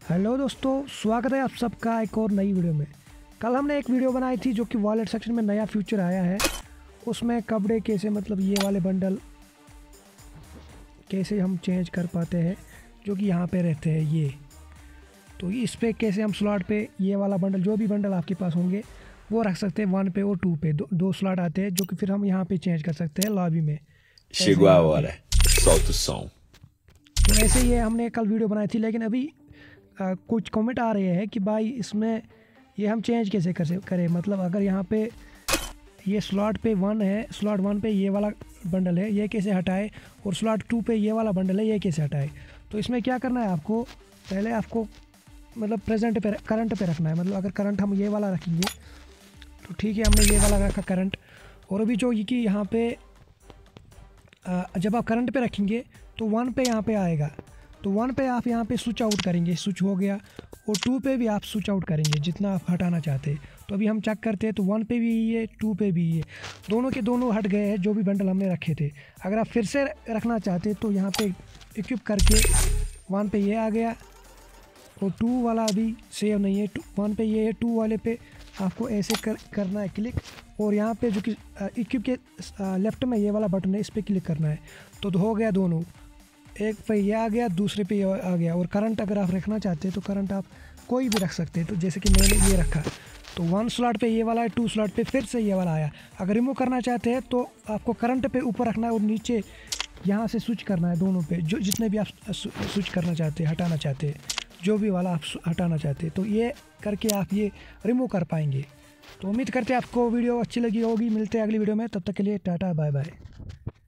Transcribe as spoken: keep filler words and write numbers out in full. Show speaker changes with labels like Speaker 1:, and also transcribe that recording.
Speaker 1: Hello दोस्तों, स्वागत है आप सबका एक और नई वीडियो में। कल हमने एक वीडियो बनाई थी जो कि वॉलेट सेक्शन में नया फीचर आया है। उसमें कपड़े कैसे मतलब ये वाले बंडल कैसे हम चेंज कर पाते हैं जो कि यहाँ पे रहते हैं ये। तो इस पे कैसे हम स्लॉट पे ये वाला बंडल जो भी बंडल आपके पास होंगे वो रख सकते हैं वन पे और टू पे। दो, दो स्लॉट आते हैं जो कि फिर हम यहाँ पे चेंज कर सकते हैं लॉबी में।
Speaker 2: Chegou a hora. Solta o som.
Speaker 1: तो ऐसे ये हमने कल वीडियो बनाई थी, लेकिन अभी आ, कुछ कमेंट आ रहे हैं कि भाई इसमें ये हम चेंज कैसे कर करें। मतलब अगर यहाँ पे ये स्लॉट पे वन है, स्लॉट वन पे ये वाला बंडल है, ये कैसे हटाए, और स्लॉट टू पे ये वाला बंडल है, ये कैसे हटाए। तो इसमें क्या करना है आपको, पहले आपको मतलब प्रेजेंट पे करंट पे रखना है। मतलब अगर करंट हम ये वाला रखेंगे तो ठीक है, हमने ये वाला रखा करंट। और अभी जो ये कि यहाँ पे आ, जब आप करंट पे रखेंगे तो वन पे यहाँ पे आएगा, तो वन पे आप यहाँ पे स्विच आउट करेंगे, स्विच हो गया। और टू पे भी आप स्विच आउट करेंगे जितना आप हटाना चाहते हैं। तो अभी हम चेक करते हैं तो वन पे भी ये, टू पे भी ये, दोनों के दोनों हट गए हैं जो भी बंडल हमने रखे थे। अगर आप फिर से रखना चाहते हैं तो यहाँ पे इक्विप करके वन पे ये आ गया, और टू वाला अभी सेव नहीं है। टू वन पे ये है, टू वाले पे आपको ऐसे कर करना है क्लिक, और यहाँ पे जो कि इक्विप के लेफ्ट में ये वाला बटन है, इस पर क्लिक करना है। तो हो गया दोनों, एक पे ये आ गया, दूसरे पे ये आ गया। और करंट अगर आप रखना चाहते हैं तो करंट आप कोई भी रख सकते हैं। तो जैसे कि मैंने ये रखा, तो वन स्लॉट पे ये वाला है, टू स्लॉट पे फिर से ये वाला आया। अगर रिमूव करना चाहते हैं तो आपको करंट पे ऊपर रखना है और नीचे यहाँ से स्विच करना है दोनों पे, जो जितने भी आप स्विच करना चाहते हैं, हटाना चाहते हैं, जो भी वाला आप हटाना चाहते हैं। तो ये करके आप ये रिमूव कर पाएंगे। तो उम्मीद करते हैं आपको वीडियो अच्छी लगी होगी। मिलते हैं अगली वीडियो में, तब तक के लिए टाटा बाय बाय।